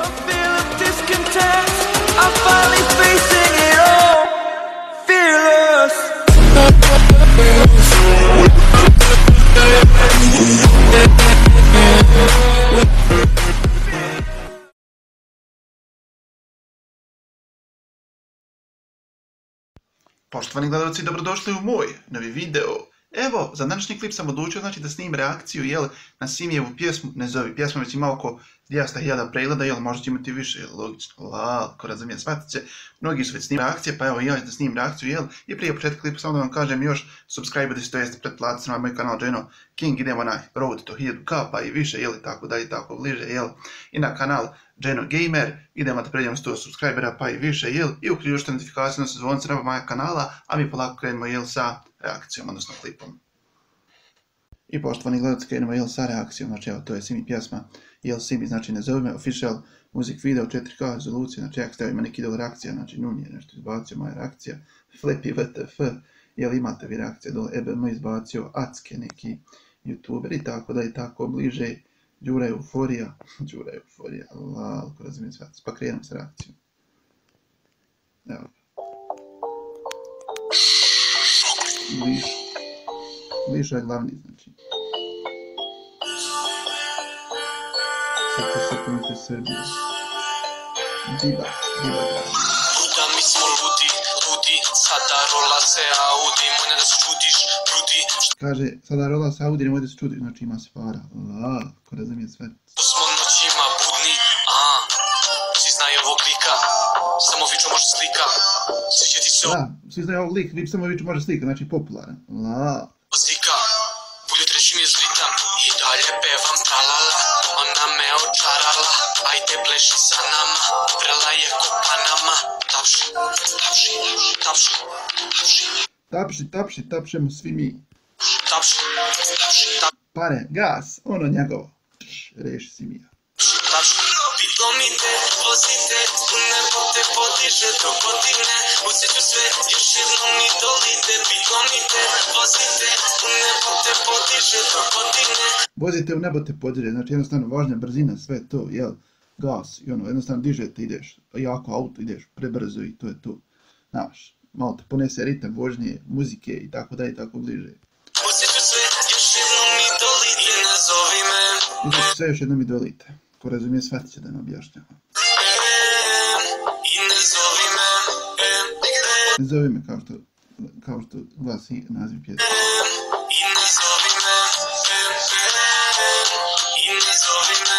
A feel of discontent, I'm finally facing it all. Fearless. Poštovani gledalci, dobrodošli u moj novi video. Evo, za današnji klip sam odlučio da snimim reakciju na Simijevu pjesmu Ne zovi. Pjesma već ima oko 200.000 pregleda, možda će imati više, logično, ko razumije, shvatit će. Mnogi su već snimili reakcije, pa evo ja da snimim reakciju, i prije početka klipa samo da vam kažem još, subscribe-ite se, to jest pretplatite se na moj kanal Geno King, idemo na road to 1000k pa i više, tako dalje, tako bliže, i na kanal Geno Gamer, idemo da pređemo 100 subscribera pa i više, i uključite notifikaciju na zvonce na moja kanala, a mi polako krenemo, sa reakcijom, odnosno klipom. I poštovani gledalci, krenemo, sa reakcijom, znači evo, to je Simi pjesma, Simi, znači Ne zovi me, official music video, 4K rezolucija, znači jak stavimo neki dol reakcija, znači Nun je nešto izbacio, moja reakcija, Flippy WTF, imate vi reakcije dole, EBM izbacio, Acke neki youtuber i tako da i tako bliže, Đura Euforija, ko razumijem shvatis, pa krenem s reakcijom. Evo. Lišo je glavni, znači. Srce sekunite Srbije. Diva glavni. Da mi smo ludi, sada rola se Audi, mojne da se čudiš, brudi. Kaže, sada rola se Audi, nemoj da se čudiš, znači ima se para. Ko razumijem shvatis. Smo noćima budni, svi znaju ovog lika, samo viču može slika, sviđeti se Da, svi znaju ovog lika, samo viču može slika, znači popularan. Zika, bulje treći mi je zritam i dalje pevam tralala, ona me očarala, ajde bleži sa nama, vrela je ko Panama, tapši, tapši, tapši, tapši, Tapši, tapšemo svi mi. tapši, tapši, Pare, gas, ono njegovo. Reši Simija. tapši. Pitomite, vozite, u nebo te podiže do godine, osjeću sve, još jednom mi dolite. Pitomite, vozite, u nebo te podiže do godine. Vozite u nebo te podiže, znači jednostavno važna brzina, sve to, gas, i jednostavno dižete, ideš, jako auto, ideš prebrzo i to je to. Znaš, malo te ponese ritam vožnje, muzike i tako da i tako bliže. Osjeću sve, još jednom mi dolite, ne zovi me. Osjeću sve, još jednom mi dolite. Ko razumije, shvatit će da ne objašnjava. I ne zovi me. Ne zovi me kao što glasi naziv pjesme. I ne zovi me. I ne zovi me.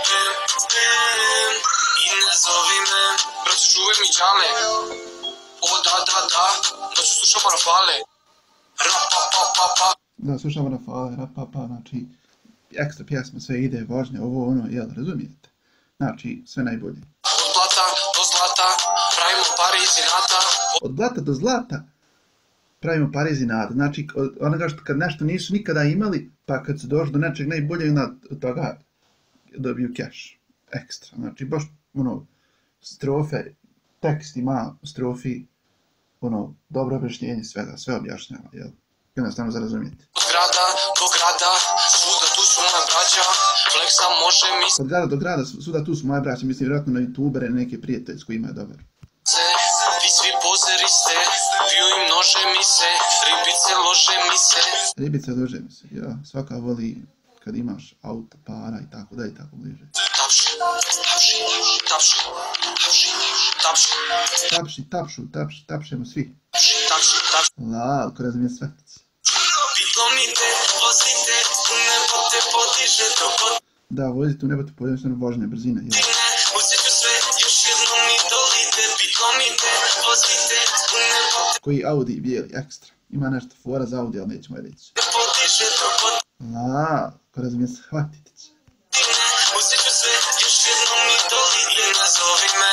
I ne zovi me. Braću, čuvaj mi džame. Ovo da, braću, slušamo Rafale. Rap-pa-pa-pa-pa. Da, slušamo Rafale, rap-pa-pa, znači ekstra pjesma, sve ide, vožnje, ovo, ono, razumijete? Znači, sve najbolje. Od blata do zlata, pravimo pare iz inata. Od blata do zlata pravimo pare iz inata. Znači, onoga što kad nešto nisu nikada imali, pa kad su došli do nečeg najboljeg, od toga dobiju cash. Ekstra. Znači, baš, strofe, tekst ima strofi, dobro objašnjenje svega, sve objašnjava, jednostavno za razumijete. Od grada do grada, svuda tu su moja braća, fleksa može misli. Od grada do grada, svuda tu su moja braća, mislim vjerojatno na youtubere, neke prijatelji s kojima je dobar. Vi svi pozeri ste, viju im nože mi se, ribice lože mi se. Ribice lože mi se, svaka voli kad imaš auto, para i tako da i tako bliže. Tapši, tapši, tapši, tapši, tapši. Tapši, tapšemo svi. Tapši, tapši. Ko razumije shvatit. Pitomite, vozite, u nebo te podiže do godine. Da, vozite u nebo te podiže, jednostavno vožnja, brzina. Osjeću sve, još jednom mi dolite. Pitomite, vozite, u nebo te Koji Audi bijeli, ekstra. Ima nešto fora za Audi, ali nećemo reći. podiže do godine. Ko razumije shvatit će. Osjeću sve, još jednom mi dolite. Ne zovi me.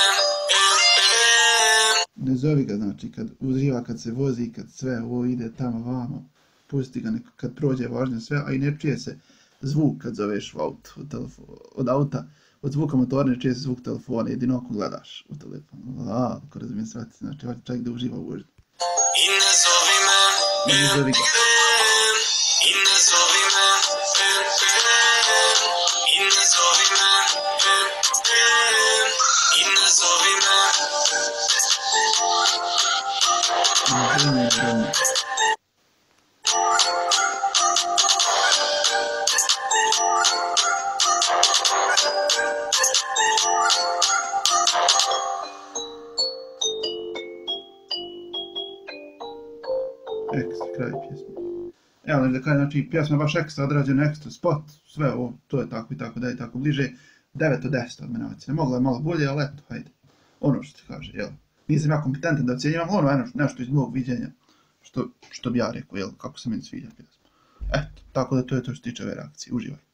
Ne zovi ga, znači, kad uživa, kad se vozi, kad sve ovo ide tamo vamo, pusti ga kad prođe važno sve, a i ne čuje se zvuk kad zoveš u auto, od auta, od zvuka motora ne čuje se zvuk telefona, jedino ako gledaš u telefonu. Ko razumijem shvatiti, znači, hoće čovjek da uživa u vožnju. I ne zovi me. Ne zovi ga. I ne zovi me. I ne zovi me. Brunje. Ekstra, kraj pjesme. Evo da kažem, znači pjesma je baš ekstra odrađena, ekstra spot, sve ovo, to je tako i tako da je tako bliže. 9 od 10 od mene ocjene. Mogla je malo bolje, ali eto, hajde. Ono što se kaže, jel? Nisam ja kompetentan da ocjenjivam, ono nešto iz mog viđenja, što bi ja rekao, jel, kako se meni sviđa pjesma. Eto, tako da to je to što se tiče ove reakcije, uživajte.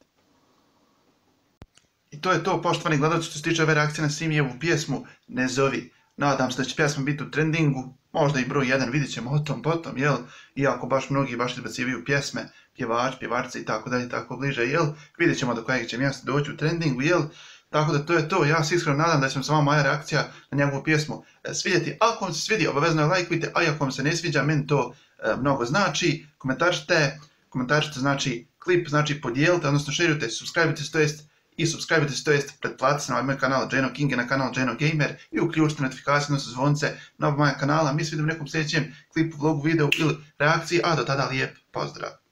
I to je to, poštovani gledalci, što se tiče ove reakcije na Simijevu pjesmu Ne zovi. Nadam se da će pjesma biti u trendingu, možda i broj 1, vidjet ćemo o tom potom, jel? Iako baš mnogi baš izbacivaju pjesme, pjevačice i tako dalje, tako bliže, jel? Vidjet ćemo do kojeg će mjesta doći u trendingu, jel? Tako da to je to, ja se iskreno nadam da će vam sama moja reakcija na njegovu pjesmu svidjeti. Ako vam se svidi, obavezno je lajkujte, a ako vam se ne sviđa, meni to mnogo znači. Komentarčite znači klip, znači podijelite, odnosno širujte, subscribe-te se, to jest pretplatite se na moj kanal Dženo King i na kanal Dženo Gamer i uključite notifikacije, odnosno zvonce na oba moja kanala. Mi se vidimo u nekom sljedećem klipu, vlogu, videu ili reakciji, a do tada lijep pozdrav!